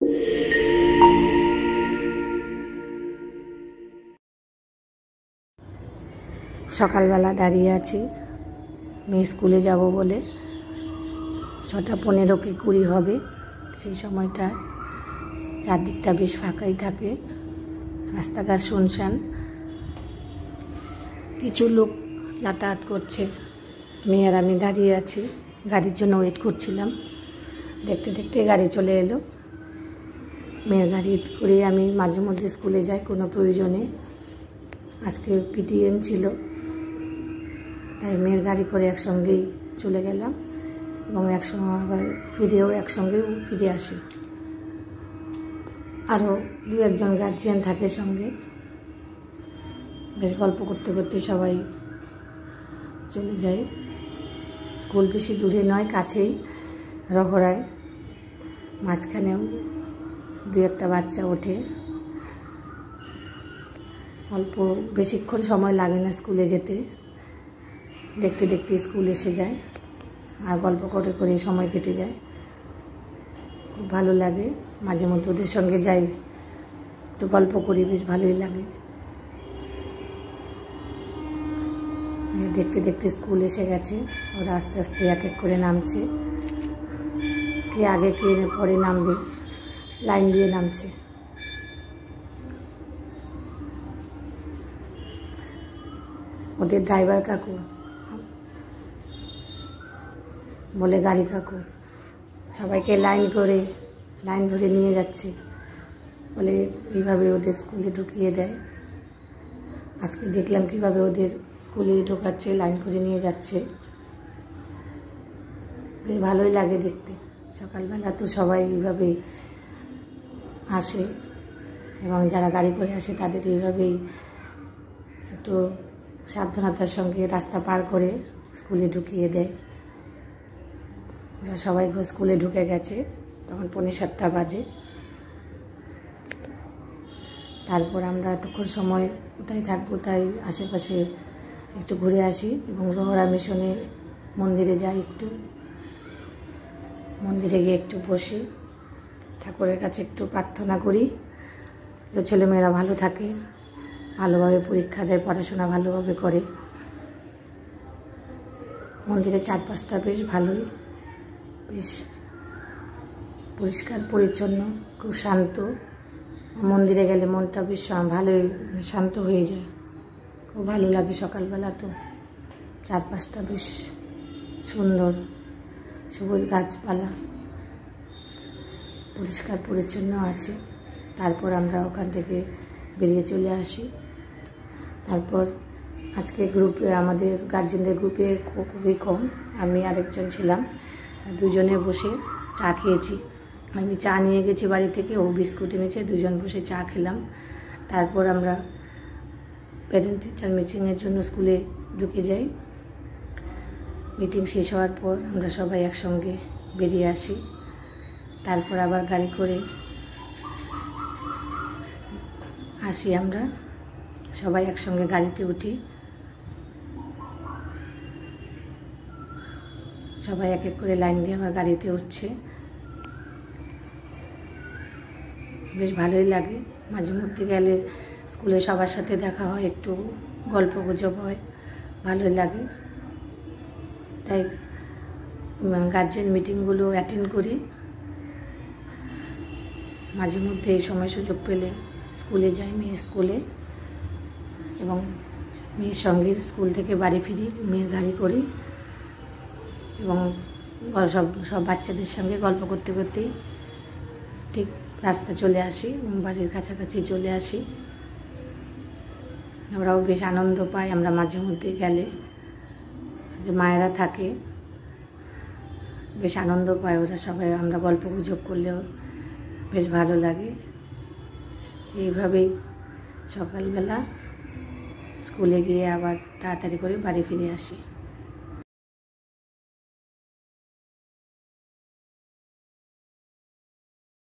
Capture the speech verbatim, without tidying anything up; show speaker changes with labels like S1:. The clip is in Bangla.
S1: সকালবেলা দাঁড়িয়ে আছি মেয়ে স্কুলে যাব বলে। ছটা পনেরো কি কুড়ি হবে, সেই সময়টা চারদিকটা বেশ ফাঁকাই থাকে, রাস্তাঘাট শুনশান। কিছু লোক যাতায়াত করছে, মেয়ে আর আমি দাঁড়িয়ে আছি, গাড়ির জন্য ওয়েট করছিলাম। দেখতে দেখতে গাড়ি চলে এলো। মেয়ের গাড়ি করে আমি মাঝে মধ্যে স্কুলে যাই কোনো প্রয়োজনে। আজকে পিটিএম ছিল, তাই মেয়ের গাড়ি করে একসঙ্গেই চলে গেলাম এবং একসঙ্গে আবার ফিরেও একসঙ্গেও ফিরে আসি। আরও দু একজন গার্জিয়ান থাকে সঙ্গে, বেশ গল্প করতে করতে সবাই চলে যাই। স্কুল বেশি দূরে নয়, কাছেই, রহরায়। মাঝখানেও দু একটা বাচ্চা ওঠে। অল্প বেশিক্ষণ সময় লাগে না স্কুলে যেতে, দেখতে দেখতে স্কুল এসে যায় আর গল্প করে করে সময় কেটে যায়। খুব ভালো লাগে, মাঝে মধ্যে ওদের সঙ্গে যাই, একটু গল্প করি, বেশ ভালোই লাগে। দেখতে দেখতে স্কুল এসে গেছে, ওরা আস্তে আস্তে এক এক করে নামছে। কে আগে কে পরে নামবে, লাইন দিয়ে নামছে। ওদের ড্রাইভার কাকু বলে গাড়ি কাকু সবাইকে লাইন করে লাইন ধরে নিয়ে যাচ্ছে, বলে এইভাবে ওদের স্কুলে ঢুকিয়ে দেয়। আজকে দেখলাম কিভাবে ওদের স্কুলে ঢোকাচ্ছে, লাইন করে নিয়ে যাচ্ছে। বেশ ভালোই লাগে দেখতে। সকালবেলা তো সবাই এইভাবেই আসে এবং যারা গাড়ি করে আসে তাদের এইভাবেই একটু সাবধানতার সঙ্গে রাস্তা পার করে স্কুলে ঢুকিয়ে দেয়। ওরা সবাই স্কুলে ঢুকে গেছে, তখন পৌনে সাতটা বাজে। তারপর আমরা তখন সময় কোথায় থাকবো, তাই আশেপাশে একটু ঘুরে আসি এবং রহরা মিশনে মন্দিরে যাই। একটু মন্দিরে গিয়ে একটু বসি, ঠাকুরের কাছে একটু প্রার্থনা করি যে ছেলেমেয়েরা ভালো থাকে, ভালোভাবে পরীক্ষা দেয়, পড়াশোনা ভালোভাবে করে। মন্দিরের চারপাশটা বেশ ভালোই, বেশ পরিষ্কার পরিচ্ছন্ন, খুব শান্ত। মন্দিরে গেলে মনটা বেশ ভালোই শান্ত হয়ে যায়, খুব ভালো লাগে। সকালবেলা তো চারপাশটা বেশ সুন্দর, সবুজ গাছপালা, পরিষ্কার পরিচ্ছন্ন আছে। তারপর আমরা ওখান থেকে বেরিয়ে চলে আসি। তারপর আজকে গ্রুপে, আমাদের গার্জেনদের গ্রুপে খুবই কম, আমি আরেকজন ছিলাম, দুজনে বসে চা খেয়েছি। আমি চা নিয়ে গেছি বাড়ি থেকে, ও বিস্কুট এনেছে, দুজন বসে চা খেলাম। তারপর আমরা প্যারেন্ট টিচার মিটিংয়ের জন্য স্কুলে ঢুকে যাই। মিটিং শেষ হওয়ার পর আমরা সবাই একসঙ্গে বেরিয়ে আসি। তারপর আবার গাড়ি করে আসি, আমরা সবাই একসঙ্গে গাড়িতে উঠি। সবাই এক এক করে লাইন দিয়ে আবার গাড়িতে উঠছে। বেশ ভালোই লাগে। মাঝে মধ্যে গেলে স্কুলে সবার সাথে দেখা হয়, একটু গল্প গুজব হয়, ভালোই লাগে। তাই গার্জেন মিটিংগুলো অ্যাটেন্ড করি। মাঝে মধ্যে এই সময় সুযোগ পেলে স্কুলে যাই, মেয়ে স্কুলে, এবং মেয়ের সঙ্গে স্কুল থেকে বাড়ি ফিরি মেয়ের গাড়ি করি এবং সব সব বাচ্চাদের সঙ্গে গল্প করতে করতেই ঠিক রাস্তা চলে আসি, বাড়ির কাছাকাছি চলে আসি। ওরাও বেশ আনন্দ পায় আমরা মাঝে মধ্যে গেলে, যে মায়েরা থাকে, বেশ আনন্দ পায় ওরা সবাই। আমরা গল্প গুজব করলেও বেশ ভালো লাগে। এইভাবেই সকালবেলা স্কুলে গিয়ে আবার তাড়াতাড়ি করে বাড়ি ফিরে আসি।